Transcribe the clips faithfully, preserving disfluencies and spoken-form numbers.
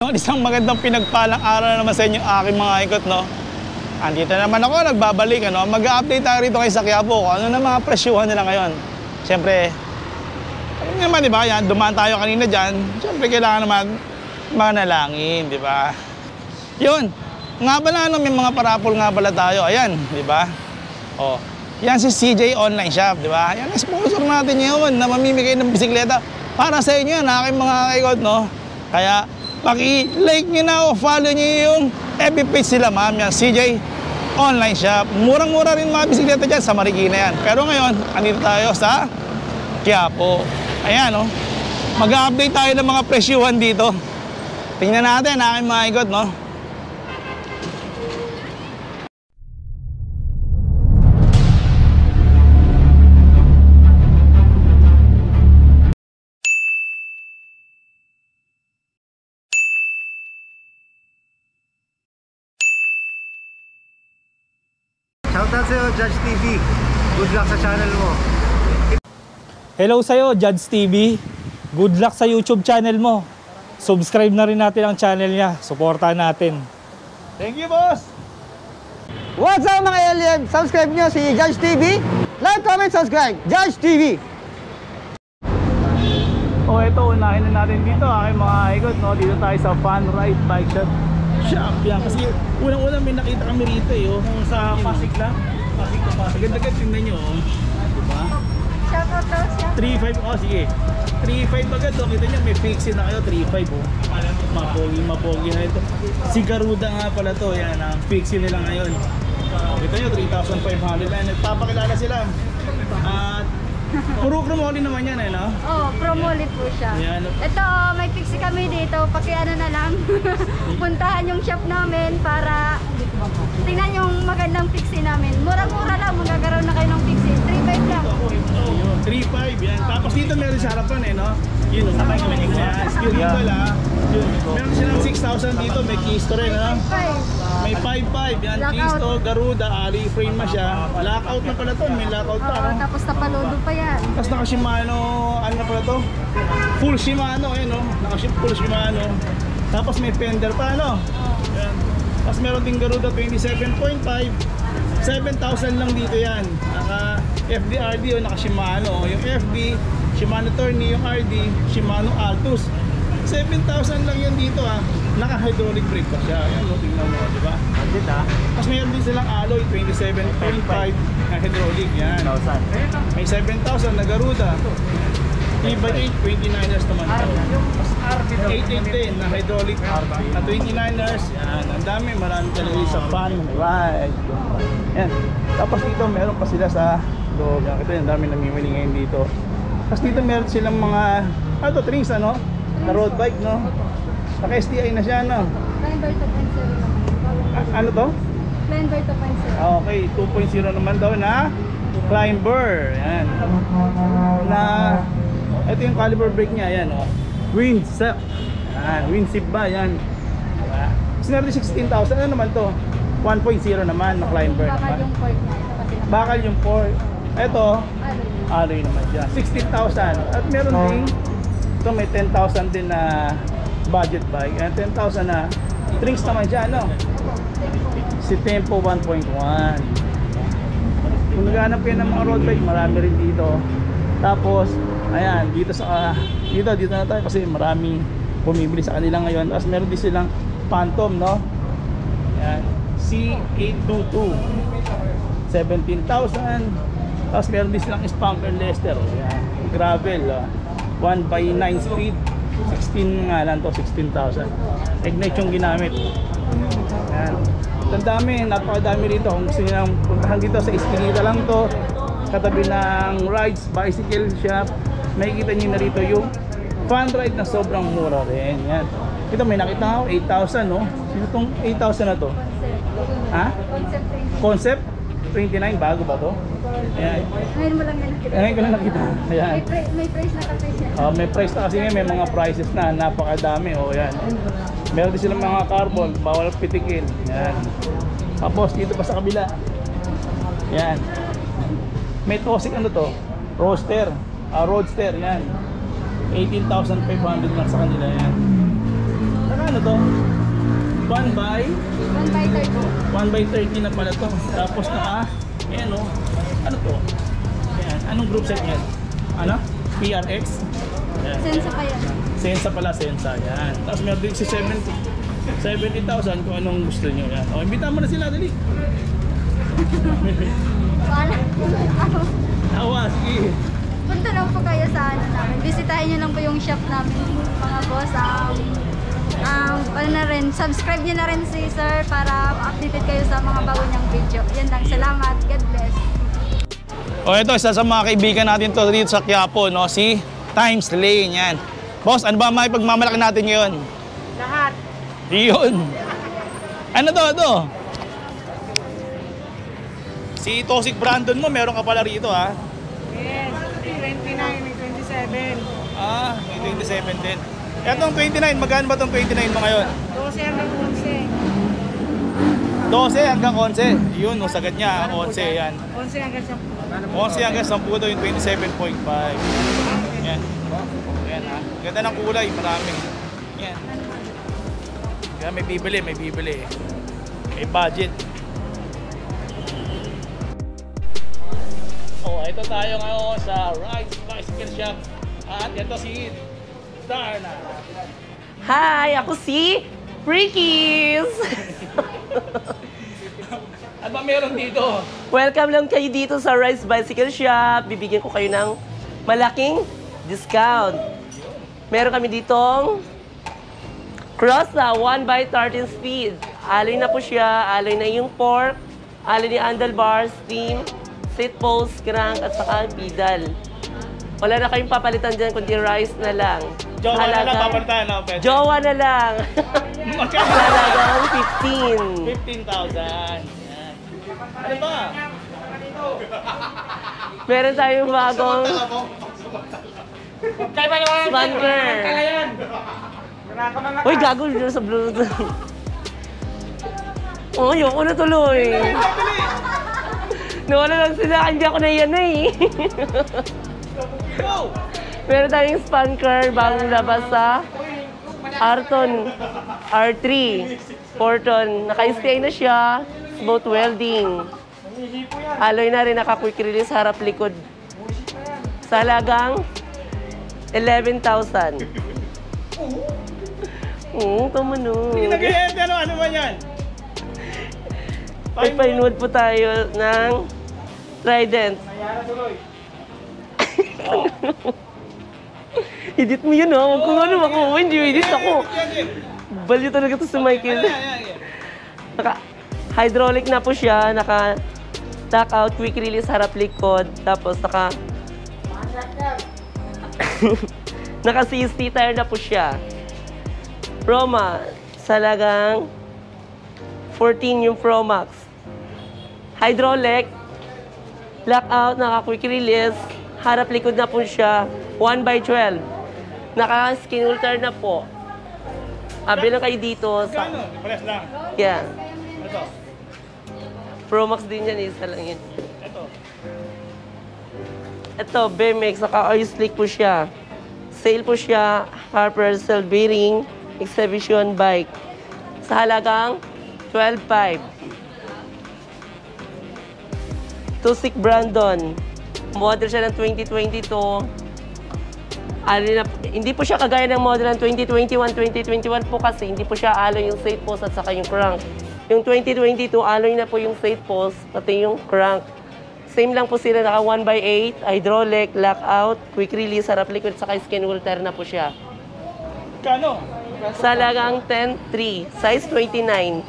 Isang magandang pinagpalang araw na naman sa inyo aking mga ikot, no? Andito naman ako, nagbabalik, ano? Mag-update tayo rito kay sa Quiapo. Ano na mga presyuhan nila ngayon? Siyempre, ano naman, di ba? Yan, dumaan tayo kanina dyan. Siyempre, kailangan naman manalangin, di ba? Yun. Nga pala, ano, may mga parapol nga pala tayo. Ayan, di ba? Oh, yan si C J Online Shop, di ba? Yan, sponsor natin yun na mamimigay ng bisikleta para sa inyo yan, aking mga ikot, no? Kaya, paki-like nyo na o follow nyo yung F B page sila, ma'am, yan, C J Online Shop. Murang-mura rin mga bisikleta dyan sa Marikina yan. Pero ngayon, andito tayo sa Quiapo. Ayan, no? Mag-update tayo ng mga presyuhan dito. Tingnan natin, aking mga ikot, no? Shoutout sa'yo, Judge T V. Good luck sa channel mo. Hello sa'yo, Judge T V. Good luck sa YouTube channel mo. Subscribe na rin natin ang channel niya. Suportahan natin. Thank you, boss! What's up mga alien? Subscribe nyo si Judge T V. Like, comment, subscribe. Judge T V. Oh, ito, unahin na natin dito, aking mga ikot, no? Dito tayo sa Fun Ride Bike Shop. Shop yan. Kasi unang-unang may nakita kami rito, eh, oh. Kung sa Pasig lang. Pasig to Pasig. Ganda-ganda, tingnan nyo, oh. Diba? Shoutout daw siya. three five, oh, sige. three five agad, oh. Kita nyo, may fixie na kayo, three five, oh. Mapogi, mapogi na ito. Si Garuda nga pala to, yan, ang fixie nila ngayon. Kita nyo, three thousand five hundred na. Nagpapakilala sila. At puro promote naman yan, eh, no? Oo, oh, promolit po siya. Yan. Ito, oh, may fixie kami dito. Pakiano na lang. Puntahan yung shop namin para tingnan yung magandang fixie namin. Murang-mura lang, magkakaroon na kayo ng fixie. three five lang. three five, yan. Tapos dito meron sa harapan, eh, no? Yun, oh. Sabay kami nito. Yan, skill dito lang. Yun. Meron silang six thousand dito, may keys to rin, no? May five five, yan, keys to, Garuda, ali frame na siya. Lockout na pala to, may lockout pa, Oo, no? tapos napalodo pa yan. Tapos naka Shimano, ano na pala to? Full Shimano, eh, no? Naka full Shimano. Tapos may fender pa, no? Yan. Tapos meron din Garuda twenty-seven point five. seven thousand lang dito yan. Naka F D R D o naka Shimano. Yung F D, Shimano Tourney, yung R D, Shimano Altus. seven thousand lang yun dito, ah. Naka hydraulic brake pa siya. Ayan, no? Tingnan mo, di ba? Andit ha? Tapos mayroon din silang alloy twenty-seven point five na hydraulic. Yan. May seven thousand na Garuda. eight by eight, twenty-niners naman ito. eight eight ten na hydraulic na twenty-niners. Yan. Ang dami, marami talaga sa Fun Ride. Yan. Tapos dito meron pa sila sa loob. Yan. Ito yung dami namimili ngayon dito. Tapos dito meron silang mga ano to, trings, ano? Na road bike, no? Naka S T I na siya, no? Blender two point zero naman. A- ano to? Blender two point zero. Ah, okay, two point zero naman daw na climber. Yan. Na ito yung caliber brake niya, yan, oh. Windsep. Yan, windsip ba, yan. Diba? Sinardi sixteen thousand, ano naman to? one point zero naman na climber Bakal naman. yung port niya. Ito kasi naman. Bakal yung port. Ito, Ano yun? alloy naman siya. sixteen thousand. At meron ding, ito may ten thousand din na budget bike. And ten thousand na drinks naman siya, no? Si Tempo one point one. Kung naghanap kayo ng mga road bike, marami rin dito. Tapos, ayan, dito sa, uh, dito, dito na tayo kasi maraming bumibili sa kanila ngayon. Tapos meron din silang Phantom, no? Ayan, C eight twenty-two. seventeen thousand. Tapos meron din silang Spamper Lester. Ayan, gravel, uh, one by nine speed. sixteen nga lang to, sixteen thousand. Ignite yung ginamit. Ayan. Ang dami, napakadami rito. Kung gusto nyo puntahan dito sa Espinita lang to, katabi ng Rides Bicycle Shop, makikita nyo na rito yung Fun Ride na sobrang mura rin. Yan. Ito may nakita ako, eight thousand, no? Sino itong eight thousand na to? Concept. Ha? Concept rin. Concept? twenty-nine, bago ba to? Ayan. Ngayon mo lang na nakita. Ngayon ko na nakita. Ayan. May, pri- may price na kasi siya. Uh, may price na kasi ngayon, may mga prices na, napakadami. O, yan. Meron din silang mga carbon, bawal pitikin. Yan. Tapos dito pa sa kabila. Yan. May Tosik, ano to? Roadster. Uh, roadster, yan. eighteen thousand five hundred lang sa kanila, yan. Ano to? one by one by thirty. one by thirty na pala to. Tapos naka, ayan o. Ano to? Ayan. Anong group set yan? Ano? P R X? Ayan. Sensa pa yan. Sensa pala, Sensa. Yan. Tapos meron din si seventy. seventy thousand kung anong gusto nyo. Yan. O, imbita mo na sila, dali. Wala. Awa, sige. Punta lang po kayo sa ano namin. Bisitahin nyo lang po yung shop namin, mga boss. Um, um, ano na rin, subscribe nyo na rin si sir para updated kayo sa mga bago niyang video. Yan lang. Salamat. God bless. O, ito, isa sa mga kaibigan natin to dito sa Quiapo, no? Si Times Lane, yan. Boss, ano ba may pagmamalaki natin ngayon? Lahat. Yun. Ano to, ito? Si Toxic Brandon mo, meron ka pala rito, ha? Yes, twenty-nine, may twenty-seven. Ah, may twenty-seven din. Etong twenty-nine, magkano ba itong twenty-nine mo ngayon? twelve hanggang eleven. twelve hanggang eleven. Yun, no, sagad niya, eleven yan. eleven hanggang ten. eleven hanggang ten daw yung twenty-seven point five. Yan. Yan, ha? Ganda ng kulay, marami. Yan. Kaya may bibili, may bibili. May budget. Oh, ito tayo ngayon sa Rise Bicycle Shop. At ito si Darna. Hi! Ako si Freakies! Ano ba meron dito? Welcome lang kayo dito sa Rise Bicycle Shop. Bibigyan ko kayo ng malaking discount. Meron kami ditong Crossa one by thirteen speed. Alloy na po siya. Alloy na yung fork. Alloy ni handlebars, steam, seat post, crank, at saka pedal. Wala na kayong papalitan dyan, kundi rice na lang. Jowa na lang, papalitan na. Pwede. Jowa na lang. Magkano? Halagang fifteen. fifteen thousand. Yan. Ano ba? Meron tayong bagong spanker. Uy, gago dito sa Bluetooth. Oh, ayoko na tuloy. Nawala lang sila, hindi ako na yan eh. Meron tayong spanker, bagong labas sa Arton R three. four-ton. Naka-stay na siya. Smooth welding. Alloy na rin, naka-quick release, harap likod. Sa halagang eleven thousand. Oo, tama no. Hindi nag-e-ente, ano, ano ba yan? Nagpa-inwood po tayo ng Trident. Edit mo yun, ha? Huwag kung ano, ako. Hindi, edit ako. Balyo talaga to si Michael. Naka, hydraulic na po siya. Naka, lock out, quick release, harap likod. Tapos naka, naka C S T tire na po siya. Proma, salagang fourteen yung Pro Max. Hydraulic, lockout, naka-quick release, harap likod na po siya, one by twelve. Naka-skin ulter na po. Abi lang kayo dito sa... Ano? Press lang. Yeah. Ito. Pro Max din yan, isa lang yun. Ito. Ito, B M X, naka-oil slick po siya. Sale po siya, Harper Cell Bearing, exhibition bike. Sa halagang twelve five. Tusik Brandon. Model siya ng twenty twenty-two. Alloy na, hindi po siya kagaya ng model ng twenty twenty-one. twenty twenty-one po kasi hindi po siya alloy yung seat post at saka yung crank. Yung twenty twenty-two, alloy na po yung seat post pati yung crank. Same lang po sila, naka one by eight, hydraulic, lockout, quick release, harap likod, saka skin ulter na po siya. Kano? Sa halagang ten three, size twenty-nine.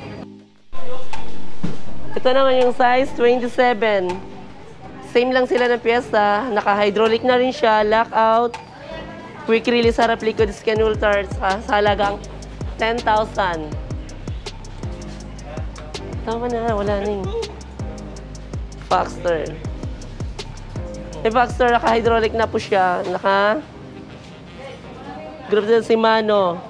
Ito naman yung size twenty-seven. Same lang sila ng piyesa. Naka-hydraulic na rin siya. Lockout. Quick release, harap likod, skin ulter. Sa halagang ten thousand. Tama na, wala na yung Foxster. Yung Foxster, naka-hydraulic na po siya. Naka... Group din si Mano.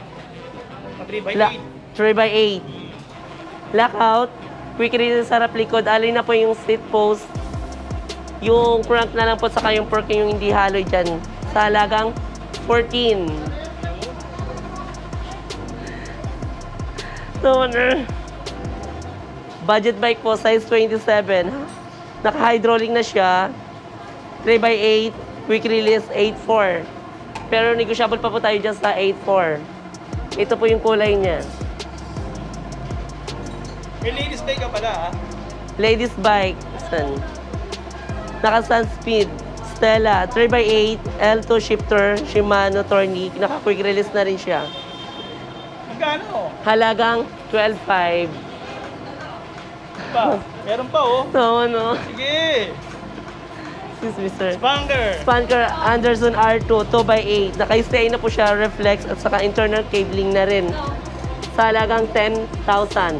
three by eight. Lockout. Quick release, harap likod. Alay na po yung seat post. Yung crank na lang po, saka yung fork yung hindi haloy dyan. Sa halagang fourteen. Toner. Budget bike po, size twenty-seven. Naka-hydraulic na siya. three by eight, quick release eight four. Pero negotiable pa po tayo dyan sa eight four. Ito po yung kulay niya. May ladies bike ka pala, ha? Ladies bike. San? Naka-sun speed. Stella, three by eight, L two shifter, Shimano, Tornic. Naka-quick release na rin siya. Magkano? Halagang twelve five. Pa, meron pa, oh. So, ano? Sige. Excuse me, sir. Spanker. Spanker Anderson R two, two by eight. Naka-stay na po siya, reflex at saka internal cabling na rin. Sa halagang ten thousand.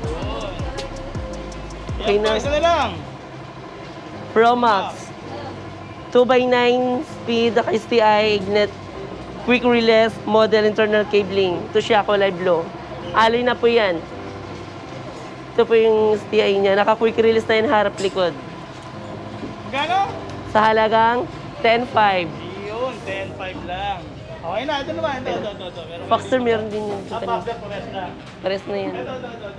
Okay Yan, na. isa na lang. Pro Max. two by nine speed, naka-S T I, Ignet, quick release, model internal cabling. Ito siya, kulay blue. Alloy na po yan. Ito po yung S T I niya. Naka-quick release na yan, harap likod. Magkano? Sa halagang ten five. Yun, ten five lang. Okay na, ito naman. Ito, ito, ito. ito. Meron Foxer meron din yun. Ah, Foxer, pares na. Pares na yan. Ito, ito, ito, ito.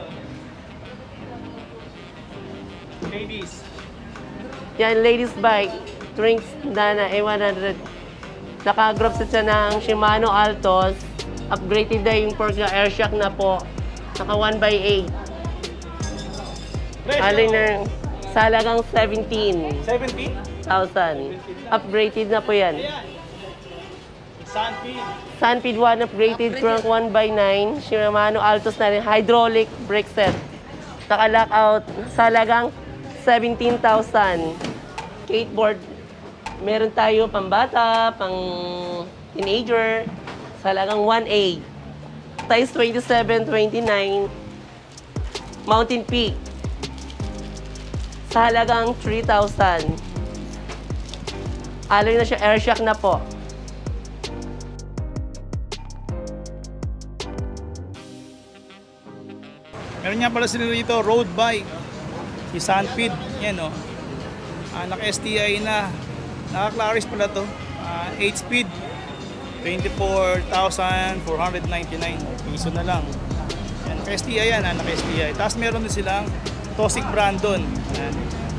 Ladies. Yan, ladies bike. Trinks Dana A one hundred. Naka-drop set siya ng Shimano Altos. Upgraded na yung pork na air shock na po. Naka one by eight. Presyo. Alay na sa halagang seventeen seventeen? thousand. Upgraded na po yan. Ayan. Sunfeed. Sunfeed one upgraded trunk one by nine. Shimano Altos na rin. Hydraulic brake set. Naka-lockout sa halagang seventeen thousand. Skateboard. Meron tayo pambata, pang teenager. Sa halagang one A. Size twenty-seven, twenty-nine. Mountain Peak. Sa halagang three thousand. Alloy na siya, air shock na po. Meron nga pala sila dito, road bike. Si Sunfeed. Yan, o. Oh. Ah, naka-S T I na. Naka-Claris pala to. Ah, eight speed. twenty-four thousand four hundred ninety-nine. Piso na lang. Yan, naka-S T I yan, ah, naka-S T I. Tapos meron din silang Tosic Brandon. Yan.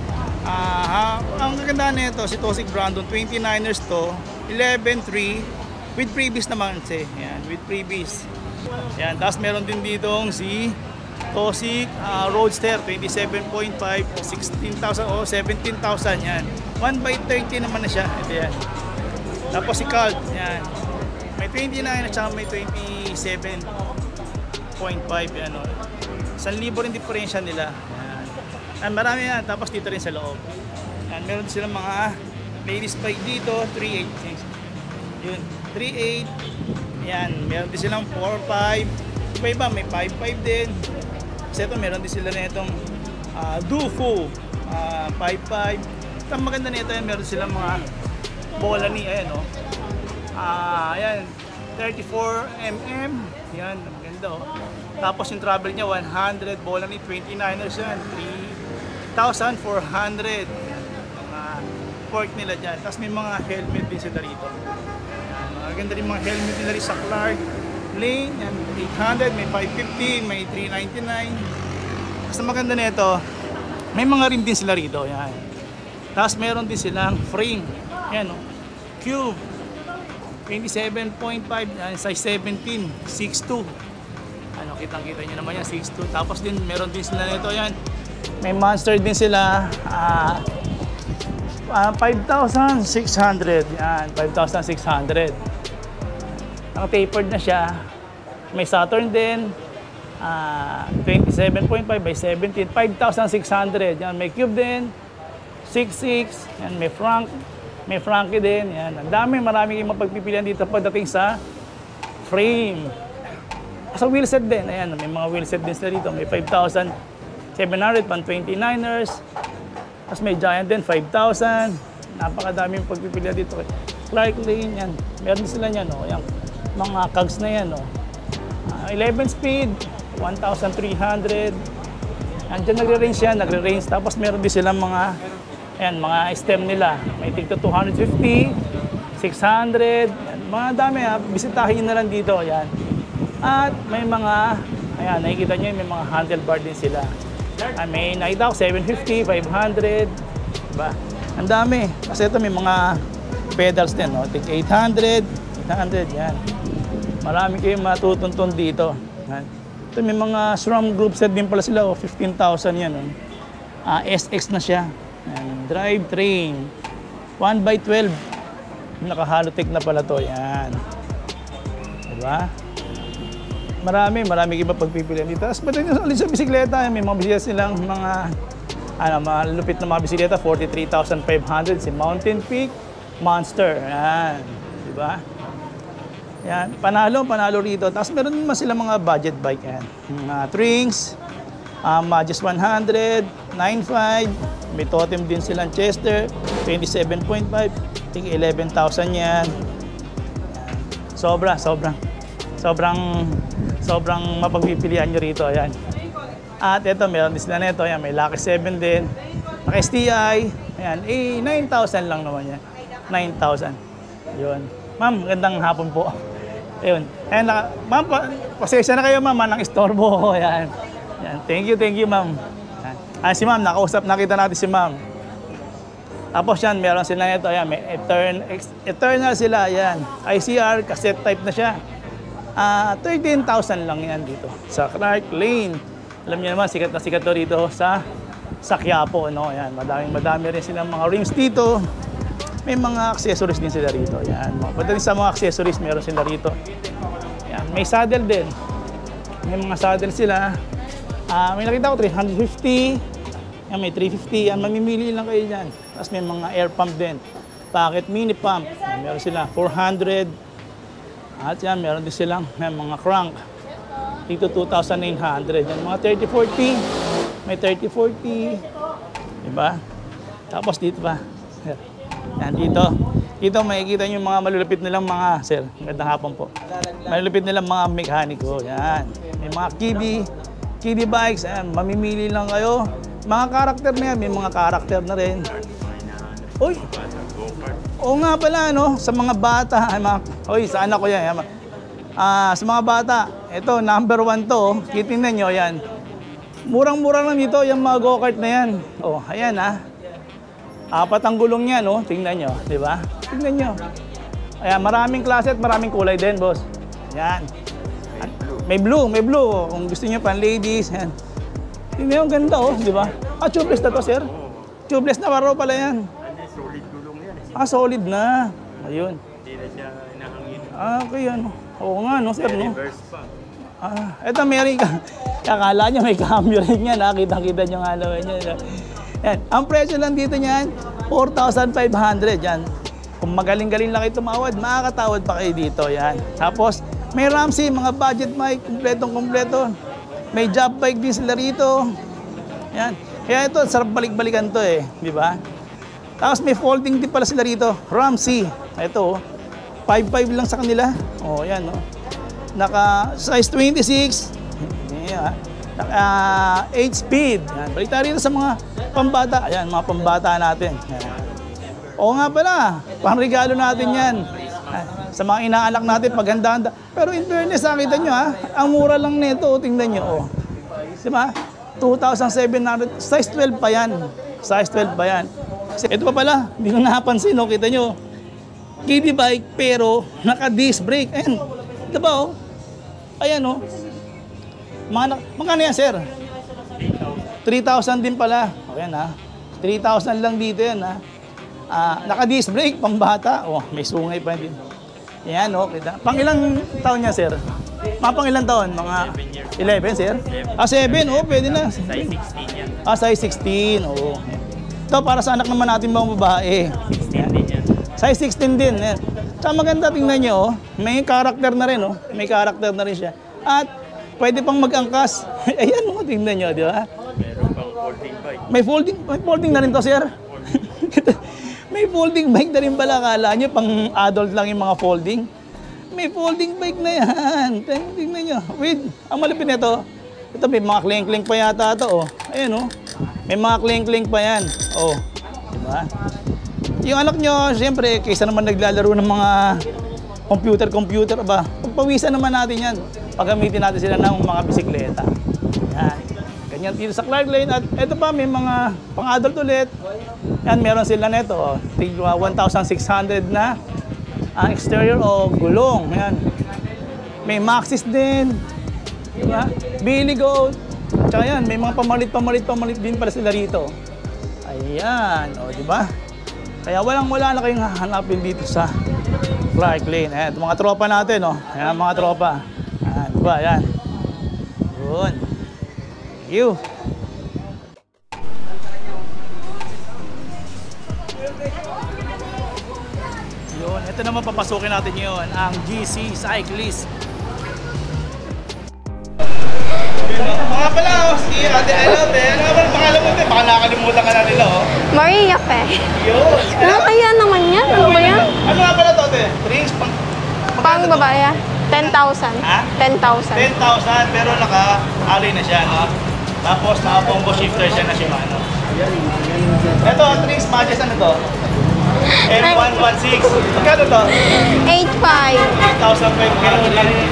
Ah, ha, ang kagandaan nito, si Tosic Brandon, twenty-niners to, eleven three, with previous naman siya. Yan, with previous. Yan, tapos meron din ditong si Tosic uh, Roadster, twenty-seven point five, sixteen thousand o oh, seventeen thousand yan. one by thirty naman na siya. Ito yan. Tapos si Cult, yan. May twenty-nine at saka may twenty-seven point five yan. O. one thousand rin diferensya nila. Yan. Yan, marami yan. Tapos dito rin sa loob. Yan, meron din silang mga ladies bike dito, three eight. Yun, three eight. Yan, meron din silang four five. Iba-iba, may five five din. Kasi ito, meron din sila na itong uh, Dufo, uh, five five. Ang maganda nito yan, meron silang mga bola ni, ayan o. Oh. Uh, ayan, thirty-four millimeters. Yan, maganda o. Oh. Tapos yung travel niya, one hundred. Bola ni, twenty-niners yan, three thousand four hundred. Yan, mga fork nila dyan. Tapos may mga helmet din sila rito. Yan, maganda rin mga helmet nila rin sa Clark. Lane, yan, eight hundred, may five fifty, may three ninety-nine. Basta maganda nito, may mga rim din sila rito, yan. Tapos meron din silang frame, yan, oh. Cube, twenty-seven point five, yan, size seventeen, six two. Ano, kitang-kita nyo naman yan, six two. Tapos din, meron din sila nito, yan. May monster din sila, ah, uh, five thousand six hundred, yan, five thousand six hundred. Ang tapered na siya. May Saturn din. Uh, twenty-seven point five by seventeen. five thousand six hundred. Yan, may Cube din. six six. Yan, may Frank. May Frankie din. Yan. Ang dami, marami kayong mapagpipilian dito pagdating sa frame. Sa wheelset din. Ayan, may mga wheelset din sila dito. May five thousand seven hundred pang twenty-niners. Tapos may Giant din, five thousand. Napakadami yung pagpipilian dito. Clark Lane, yan. Meron din sila yan, oh. Yan. Mga cogs na yan, oh. uh, eleven speed, one thousand three hundred. Andiyan nagre-range yan, nagre-range. Tapos meron din silang mga, ayan, mga stem nila. May tigto two fifty, six hundred. Yan, mga dami, ha. Bisitahin nyo na lang dito, yan. At may mga Ayan, nakikita nyo may mga handlebar din sila. Ah, may nakita ko seven fifty, five hundred, diba? Ang dami. Kasi ito may mga pedals din, no? Take eight hundred, eight hundred, yan. Marami kayong matutuntun dito. Yan. Ito may mga SRAM group set din pala sila, oh, fifteen thousand yan. Oh. Ah, S X na siya. Yan. Drivetrain, one by twelve. Naka-halotech na pala to, yan. Diba? Marami, marami iba pagpipilian dito. Tapos pati ulit sa bisikleta, may mga bisikleta silang mga ano, mga lupit na mga bisikleta, forty-three thousand five hundred, si Mountain Peak, Monster. Yan, di ba? Yan, panalo, panalo rito. Tapos meron naman sila mga budget bike yan. Mga Trings, um, just one hundred, nine five, may totem din silang Chester, twenty-seven point five, eleven thousand yan. Sobra, sobrang, sobrang, sobrang mapagpipilian nyo rito. Ayan. At ito, meron din sila nito. Ayan, may Lucky seven din. Naka S T I. Ayan, eh, nine thousand lang naman yan. nine thousand. Yun. Ma'am, magandang hapon po. Ayun. Ayan, naka, ma'am, pa, pasensya na kayo, ma'am. Nang istorbo ko. Ayan. Ayan. Thank you, thank you, ma'am. Ayan. Ayan, si ma'am, nakausap, nakita natin si ma'am. Tapos yan, meron sila nito. Ayan, may Etern, Eternal sila. Ayan. I C R, cassette type na siya. Uh, thirteen thousand lang yan dito sa Clark Lane. Alam niyo naman, sikat na sikat to rito sa sa Quiapo, no? Ayan, madaming madami rin silang mga rims dito. May mga accessories din sila rito. Ayan, pati sa mga accessories meron sila rito. Ayan, may saddle din. May mga saddle sila. Uh, may nakita ko three fifty. Ayan, may three fifty. Ayan, mamimili lang kayo dyan. Tapos may mga air pump din. Pocket mini pump. Ayan, meron sila four hundred. At yan, meron din silang may mga crank. Dito two thousand nine hundred. Yan, mga thirty forty. May thirty forty. Diba? Tapos dito pa. Yan, dito. Dito makikita nyo yung mga malulupit nilang mga, sir, magandang hapon po. Malulupit nilang mga mekaniko. Yan. May mga kiddie, kiddie bikes. Ayan, mamimili lang kayo. Mga karakter na yan, may mga karakter na rin. Uy! Oo nga pala, no? Sa mga bata, ay mga, uy, sa anak ko yan. Ah, sa mga bata, ito, number one to, oh. Kitingnan nyo, yan. Murang-mura lang dito, yung mga go-kart na yan. Oh, ayan, ah. Apat ang gulong yan, oh. Tingnan nyo, di ba? Tingnan nyo. Ayan, maraming klase at maraming kulay din, boss. Yan. May blue, may blue. Kung gusto nyo pan ladies, yan. Tingnan nyo, ang ganda, oh, di ba? Ah, tubeless na to, sir. Tubeless na paro pala yan. Ah, solid na. Ayun. Hindi na siya inahangin. Ah, okay, ano. Oo nga, no, sir, no? Ah, eto, meron ka. Akala nyo may cambio rin yan, ha? Kitang-kita nyo nga naman yan. Yan. Ang presyo lang dito niyan, four thousand five hundred. Yan. Kung magaling-galing lang kayo tumawad, makakatawad pa kayo dito. Yan. Tapos, may Ramsey, mga budget bike, kumpletong-kumpleto. May job bike din sila rito. Yan. Kaya ito, sarap balik-balikan to eh. Di ba? Tapos may folding din pala sila rito. Ramsey. Ito, five five lang sa kanila. Oh, yan, no. Naka size twenty-six. Yeah. Naka eight speed. Yan. Balik tayo rito sa mga pambata. Ayan, mga pambata natin. Yan. Oo nga pala, pangregalo natin yan. Sa mga inaanak natin, paghanda-handa. Pero in fairness, nakita nyo ha, ang mura lang nito, tingnan nyo. Oh. Diba? two thousand seven hundred, size twelve pa yan. Size twelve pa yan. Ito pa pala, hindi ko napansin, no? Kita nyo, kiddie bike pero naka-disc brake. Ayan, diba oh? Ayan oh. Mga, magkano yan, sir? three thousand din pala. Ayan ha. three thousand lang dito yan ha. Ah, naka-disc brake, pambata. Oh, may sungay pa din. Ayan oh, kita. Pang ilang taon niya, sir? Mga pang ilang taon? Mga eleven, sir? Ah, seven, oh, pwede na. Size sixteen yan. Ah, size sixteen, oo. Oh. Ito, para sa anak naman natin mga babae. sixteen din yan. Size sixteen din. Yan. Tsaka maganda, tingnan nyo, oh. May karakter na rin, oh. May karakter na rin siya. At pwede pang mag-angkas. Ayan, oh, tingnan nyo, di ba? Meron pang folding bike. May folding, may folding na rin to, sir. May folding bike na rin pala. Akala nyo, pang adult lang yung mga folding. May folding bike na yan. Tingnan nyo. Wait, ang malapit nito, ito may mga kling-kling pa yata ito, oh. Ayan, oh. May mga kling-kling pa yan. Oh, diba? Yung anak nyo, siyempre, kaysa naman naglalaro ng mga computer-computer ba? Pagpawisan naman natin yan. Paggamitin natin sila ng mga bisikleta. Yan. Ganyan dito sa Clark Lane. At ito pa, may mga pang-adult ulit. Yan, meron sila nito. one thousand six hundred na ang exterior o gulong. Yan. May Maxis din. Diba? Billy Gold. Tsaka yan, may mga pamalit, pamalit, pamalit din pala sila rito. Ayan. O, diba? Kaya walang-wala na kayong hahanapin dito sa Clark Lane. Ayan, mga tropa natin, oh. Ayan, mga tropa. Ayan, diba? Ayan. Yun. Thank you. Yun, ito naman papasukin natin yun, ang G C Cyclist. Mga pala, oh, si Ate Elote. Ano nga pala pangalan mo, te? Baka nakakalimutan ka na nila, oh. Maria Pe. Yun. Ano kaya naman yan? Ano ba yan? Ano nga pala to, te? Drinks, pang... Pang babae. ten thousand. Ha? ten thousand. ten thousand, pero naka-alloy na siya, no? Tapos naka-combo shifter siya na Shimano. Ito, drinks, matches, ano to? M one sixteen. Magkano to? eight five. eight thousand five hundred.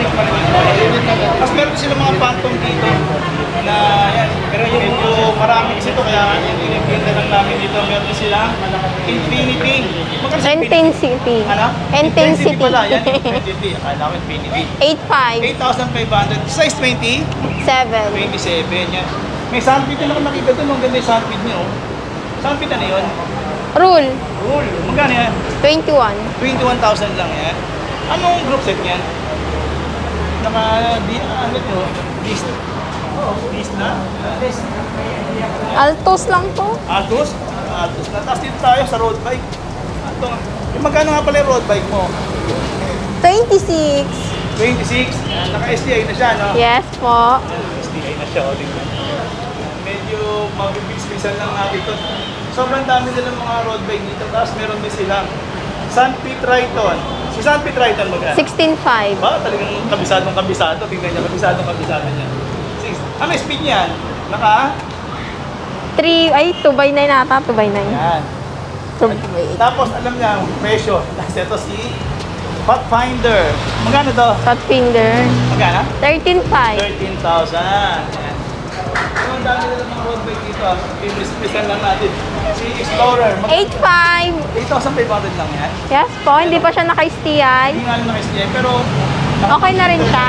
Tapos meron sila mga phantom dito na yan. Pero medyo marami kasi ito kaya yung pinipinta lang namin dito. Meron sila Infinity. Magkano sa Intensity. Ano? Intensity. pala. Yan, Infinity. Akala ko Infinity. eight five. eight thousand five hundred. Size twenty? seven. twenty-seven. Yan. May sandpit din ako nakita doon. Ang ganda yung sandpit niyo. Sandpit na yun? Rule. Rule. Magkano yan? twenty-one. twenty-one thousand lang yan. Anong group set yan? Naka, di, ano ito? Dis, dis na? Dis. Altos lang to. Altos? Altos na. Tapos dito tayo sa road bike. Ito. Yung magkano nga pala yung road bike mo? twenty-six. twenty-six. Yan, naka-S T I na siya, no? Yes po. S T I na siya, o. Tingnan. Medyo mabibis-bisan lang natin ito. Sobrang dami nilang mga road bike dito. Tapos meron din silang Sunpete Triton. Si Sunpete Triton magkano? sixteen five. Ba, talagang kabisadong kabisado. Tingnan niya, kabisadong kabisado niya. Six. Ano yung speed niyan? Naka? three, ay, two by nine ata. two by nine. Yan. two by eight. Tapos alam niya ang presyo. Tapos ito si Pathfinder. Magkano to? Fat finger. Magkano? thirteen five. thirteen thousand. Yan. So, ang dami nila mga road bike dito. Pinispisan lang natin. Si Explorer. Mag- eight five. eight thousand five hundred lang yan. Yes po. Hindi pa siya naka-S T I. Hindi nga lang naka-S T I, pero... Okay na rin siya.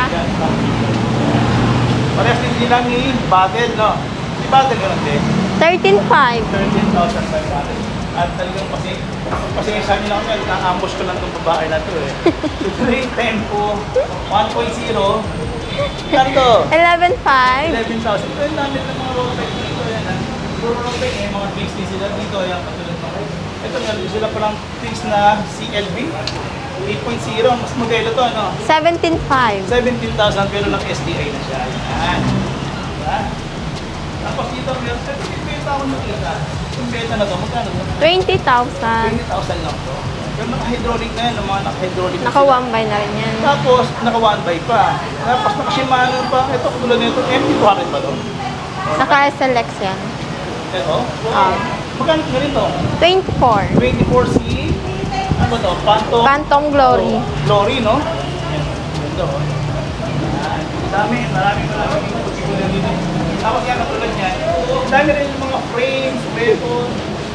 Parehas din sila ni Battle, no? Si Battle ganun din. thirteen five. thirteen thousand five hundred. At talagang kasi... Kasi sa amin lang yan, na-ambush ko lang itong babae na ito eh. Three Tempo one point oh. Kanto? eleven five. eleven thousand. Ito yung dami ng mga road bike dito. Yan, ha? Puro road bike eh. Mga tricks din sila dito. Yan, katulad mga. Ito meron sila palang tricks na C L B. eight point oh. Mas modelo to, ano? seventeen five. seventeen thousand pero naka-S T I na siya. Yan. Diba? Tapos dito meron. Ito yung beta ako nakita. Yung beta na to, magkano to? twenty thousand. twenty thousand lang to. Pero naka-hydraulic na yan. Yung mga naka-hydraulic. Naka one by na rin yan. Tapos, naka one by pa. Tapos, naka Shimano pa. Ito, katulad nito. M T two hundred ba to? Naka-S L X yan. Ito? Ah. Magkano na rin to? twenty-four. twenty-four C. Ano ba to? Phantom? Phantom Glory. Glory, no? Yan. Ito. Yan. Dami. Maraming maraming pagkikulan dito. Tapos yan, katulad yan. Dami rin yung mga frames, weapon.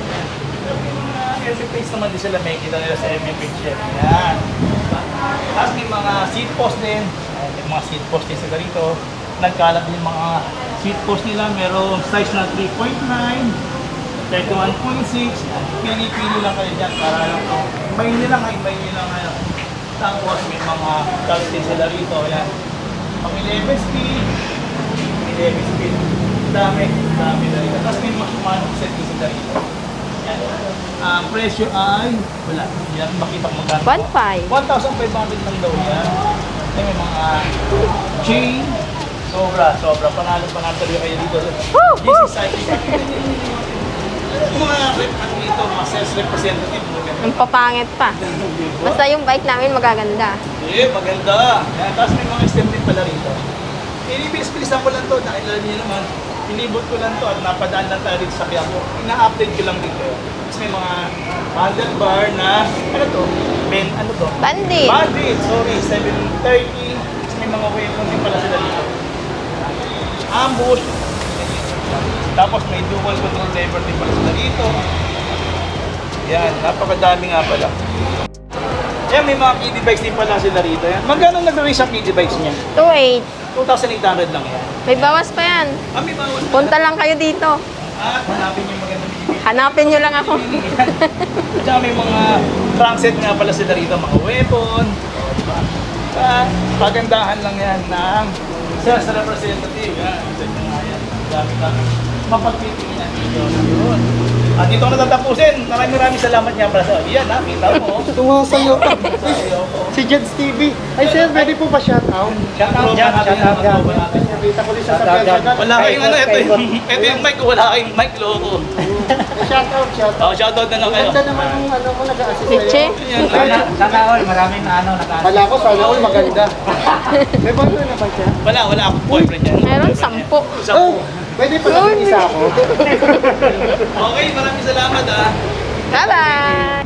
L C plates naman din sila may kita nila sa M M Picture. Yan. Tapos may mga seat post din. Ayan, may mga seat post din sila rito. Nagkalat din mga seat post nila. Merong size na three point nine, thirty-one point six. Pili-pili lang kayo dyan para lang ito. May nila ngayon, may nila ngayon. Tapos may mga calcs din sila rito. Yan. Pang eleven speed. eleven speed. Dami. Dami na rito. Tapos may mga set din sila rito. Ang uh, presyo ay wala. Yan makita mo magkano. one five. one thousand five hundred lang daw yan. Ay, may mga chain. Sobra, sobra. Panalo, panalo kayo dito. This is cycling. Yung mga rep ano dito, mga sales representative. Ang papangit pa. Basta yung bike namin magaganda. Eh, maganda. Yan, tapos may mga stem din pala rito. Inibilis-bilisan ko lang to dahil alam niyo naman, inibot ko lang to at napadaan lang tayo dito sa kaya ko. Ina-update ko lang dito. Tapos may mga handlebar na, ano to? Ben, ano to? Bandit. Bandit, sorry, seven thirty. May mga weapon din pala sila dito. Ambush. Tapos may dual control lever din pala sila dito. Yan, napakadami nga pala. Yan, may mga kiddie bikes din pala sila rito. Yan. Magkano nag-release ang kiddie bikes niya? two eight. two thousand eight hundred lang yan. May bawas pa yan. Ah, may bawas na. Punta lang kayo dito. At hanapin yung magandang bibig. Hanapin nyo lang ako. At saka may mga crankset nga pala sila rito, mga weapon. Diba? Ah, pagandahan lang yan ng sales representative. Yan, isa nyo nga yan. Dami-dami. Mapagpipingin ang video na yun. At dito ko natatapusin. Maraming maraming salamat nga pala sa yan, ha? Kita mo. Tungo sa'yo. Si Judge T V. Ay, sir, pwede po ba shoutout? Shoutout dyan, shoutout dyan. Kita ko rin sa Sabihan. Wala kayong ano, ito yung, ito yung mic ko, wala kayong mic, loko. Shoutout, shoutout. Oh, shoutout na lang kayo. Ganda naman yung ano ko, nag-assist Piche. Yan. Sana all, maraming ano, naka... Kala ko, sana all maganda. May boyfriend na ba siya? Wala, wala akong boyfriend yan. Meron sampu. Oh, pwede pa lang isa ako. Okay, maraming salamat ha. Bye-bye.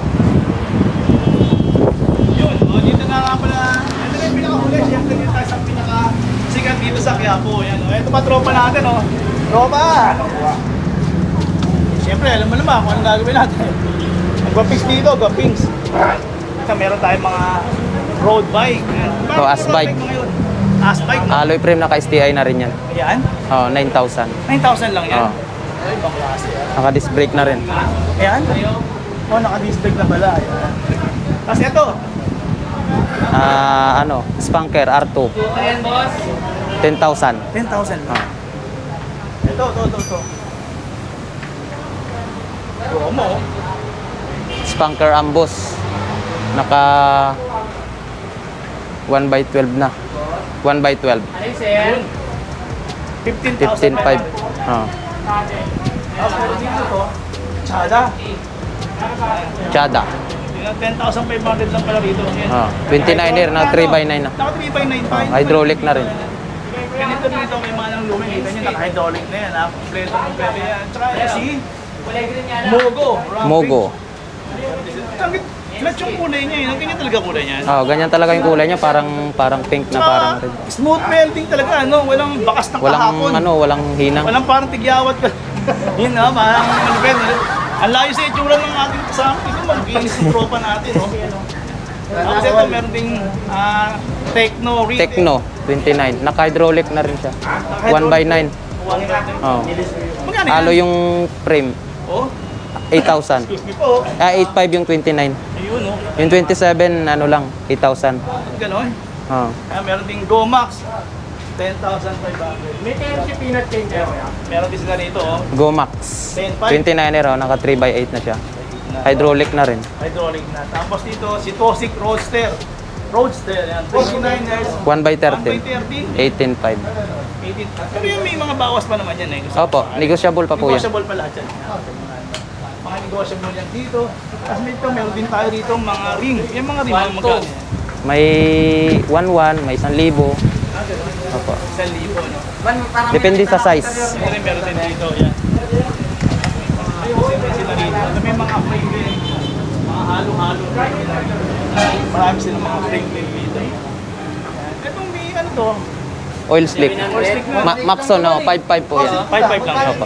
Yun, o dito na nga pala. Ito na yung pinakahuli. Siyempre dito tayo sa pinakasikat dito sa Quiapo. Yan, o. Ito pa tropa natin, o. Tropa! Siyempre, alam mo naman kung anong gagawin natin. Magwapings dito, gwapings. Ito, meron tayong mga road bike. Ayan. Oh, as Road bike. mo ngayon? As bike, no? Alloy frame naka-S T I na rin yan. Ayan. Oh, nine thousand. nine thousand lang yan. Oh. Ay, ibang klase yan. Naka-disc brake na rin. Ayan. O, naka-disc brake na pala. Ayan. Tapos ito. Ah, ano, Spanker R two. ten thousand. ten thousand lang. Oh. Ito, ito, ito, ito. Promo. Spanker Amboss. Naka one by twelve na. one by twelve. fifteen fifteen thousand five. Oh. Tapos meron dito to. Tsada. Chada. ten thousand five hundred lang pala rito. Yan. Oh, twenty-niner na three by nine na. Naka three by nine pa. Oh, hydraulic na rin. Ganito dito may mga nang lumi. Kita nyo, naka-hydraulic na yan. Ha? Kompleto, kompleto yan. Tsaka yan si Mogo. Mogo. Tangit, flat yung kulay niya. Yung ganyan talaga kulay niya. Oh, ganyan talaga yung kulay niya, parang parang pink na parang red. Smooth melting talaga, ano? Walang bakas ng Walang kahapon. ano, walang hinang. Walang parang tigyawat ka. Yun na, parang malupit. Ang layo sa itsura ng ating kasama. Ito, mag-inis yung tropa natin, no? Tapos ito, meron ding ah, Tecno retail. Tecno twenty-nine. Naka-hydraulic na rin siya. one by nine. One natin. Oh. Magkano yan? Halo yung frame. Oh, eight thousand. excuse me po. Ah, eight five yung twenty-nine. Ayun, no? Yung twenty-seven, ano lang, eight thousand. Ganon. Oh. Ah, meron ding Go Max. ten thousand five hundred. May kaya si peanut changer. Meron din sila rito, oh. Go Max. ten five. twenty-niner, oh, naka three by eight na siya. Hydraulic na rin. Hydraulic na. Tapos dito, si Tosik Roadster. Roadster, yan. twenty-niners. one by one by thirty. thirty. eighteen five. eighteen. Pero yung may mga bawas pa naman yan, eh. Gusto Opo, negotiable pa po yan. Negotiable pa lahat yan. Mga negotiable yan dito. Tapos dito, meron din tayo dito mga ring. Yung mga ring, mga magkano yan? May one one, may one libo. Opo. Isang libo, no? Depende sa size. Meron din, meron din dito, yan. Ayun, sila rito. Ano, may mga frame din. Mga halo-halo. Marami silang mga frame din dito. Itong may ano to? Oil slick. Oil slick na. Ma Maxon, no, five five po yan. five five lang. Opo.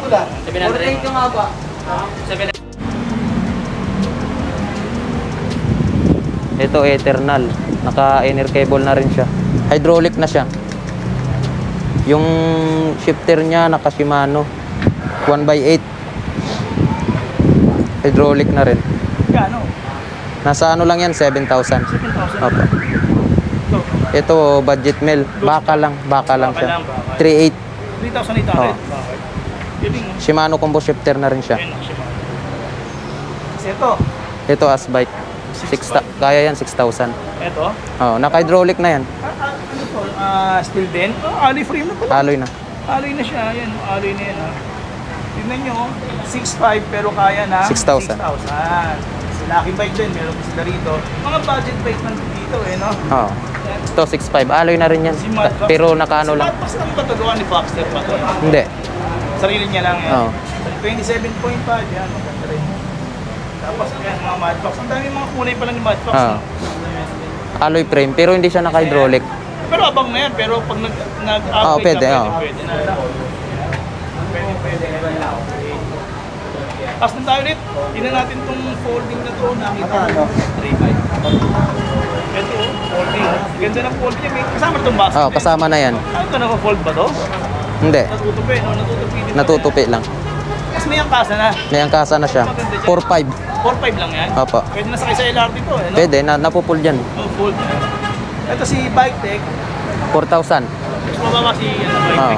Ito Eternal. Naka-inner cable na rin siya. Hydraulic na siya. Yung shifter niya naka Shimano. one by eight. Hydraulic na rin. Gano? Nasa ano lang yan, seven thousand. seven thousand. Opo. Ito, budget mill. Baka lang, baka lang siya. three eight. three thousand eight hundred. Oh. Bakit? Galing, no? Shimano combo shifter na rin siya. Ayun, Shimano. Kasi ito, Ito as bike. six, kaya yan, six thousand. ito. Oh, naka-hydraulic na yan. Ah, ah, ano to? Ah, steel din? Oh, alloy frame na pala. Alloy na. Alloy na siya. Yan, alloy na yan. Ha. Tignan nyo, six five pero kaya na six thousand. six thousand. Sila aking bike din, meron sila rito. Mga budget bike man dito eh, no? Oh. Ito six five. Alloy na rin yan. Si Mad Fox. Pero naka-ano lang. Si Mad Fox lang ba ito gawa ni Foxter pa to? Hindi. Sarili niya lang yan. Oh. twenty-seven point five yan, maganda rin. Tapos Tapos yan, mga Matchbox. Ang dami mga kulay pala ni Matchbox. Ah. No? Alloy frame, pero hindi siya naka-hydraulic. Pero abang na yan, pero pag nag, nag-upgrade Oo, pwede, ka, oo. pwede, pwede na. Pwede, pwede na. Tapos nang tayo ulit, tingnan natin itong folding na to, nakita ko, three five. Ito, folding. Ganda ng folding yan, kasama itong basket. Oo, kasama na yan. Ano ito, naka-fold ba to? Hindi, Natutupi, no? Natutupi din. natutupi lang. Tapos may angkasa na. May angkasa na siya. four five. four five lang yan? Opo. Pwede na sakay sa L R T to, eh, no? Pwede, na, napupul dyan. Oh, fold. Ito si Bike Tech. four thousand. Mas mababa si ano, Bike Oo. Tech.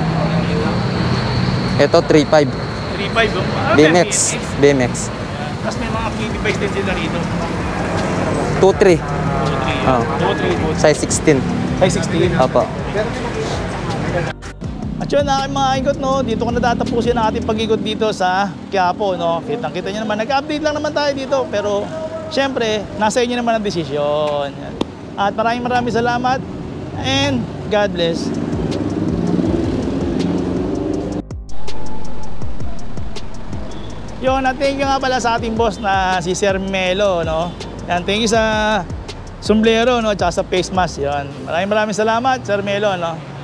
Ito, three five. three five yung ano B M yan, X. B M X. B M X. Tapos may mga kitty bikes din sila rito. two three. two three. Oh. two three both. Size sixteen. Size sixteen. Opo. At yun, aking mga ikot, no, dito ko natatapusin ang ating pag-ikot dito sa Quiapo, no. Kitang-kita nyo naman, nag-update lang naman tayo dito, pero syempre, nasa inyo naman ang desisyon. At maraming maraming salamat and God bless. Yun, at thank you nga pala sa ating boss na si Sir Melo, no. Yan, thank you sa sombrero, no, at sa face mask, yun. Maraming maraming salamat, Sir Melo, no.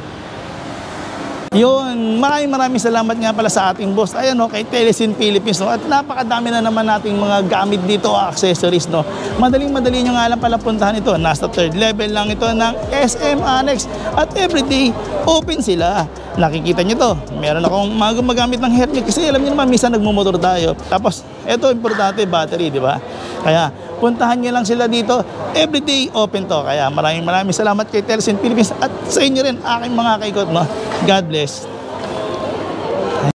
Yun, maraming maraming salamat nga pala sa ating boss. Ayan, no, kay Telesin Philippines, no. At napakadami na naman nating mga gamit dito, accessories, no. Madaling-madali nyo nga lang pala puntahan ito. Nasa third level lang ito ng S M Annex. At everyday, open sila. Nakikita nyo to. Meron akong mga gumagamit ng helmet kasi alam nyo naman, minsan nagmumotor tayo. Tapos, ito, importante, battery, di ba? Kaya, puntahan nyo lang sila dito. Everyday, open to. Kaya, maraming maraming salamat kay Telesin Philippines at sa inyo rin, aking mga kaikot, no. God bless.